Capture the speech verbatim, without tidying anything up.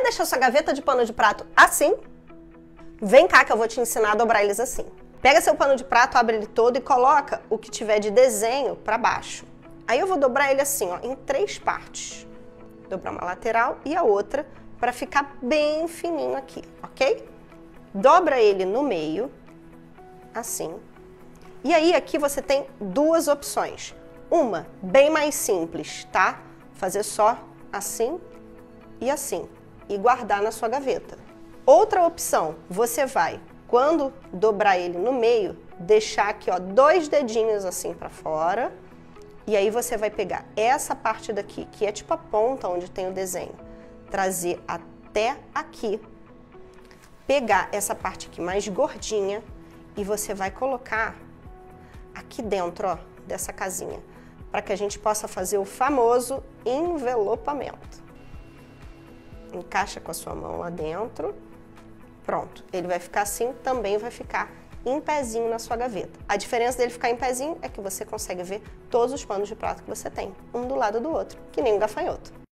deixar sua gaveta de pano de prato assim? Vem cá que eu vou te ensinar a dobrar eles assim. Pega seu pano de prato, abre ele todo e coloca o que tiver de desenho para baixo. Aí eu vou dobrar ele assim, ó, em três partes. Dobrar uma lateral e a outra para ficar bem fininho aqui, ok? Dobra ele no meio, assim. E aí aqui você tem duas opções. Uma bem mais simples, tá? Fazer só assim e assim e guardar na sua gaveta. Outra opção, você vai, quando dobrar ele no meio, deixar aqui, ó, dois dedinhos assim para fora. E aí você vai pegar essa parte daqui, que é tipo a ponta onde tem o desenho, trazer até aqui, pegar essa parte aqui mais gordinha e você vai colocar aqui dentro, ó, dessa casinha, para que a gente possa fazer o famoso envelopamento. Encaixa com a sua mão lá dentro. Pronto, ele vai ficar assim, também vai ficar em pezinho na sua gaveta. A diferença dele ficar em pezinho é que você consegue ver todos os panos de prato que você tem, um do lado do outro, que nem um gafanhoto.